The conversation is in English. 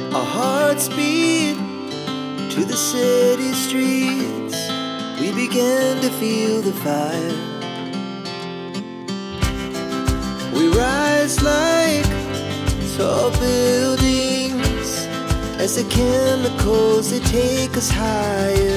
Our hearts beat to the city streets. We began to feel the fire. We rise like tall buildings as the chemicals, they take us higher.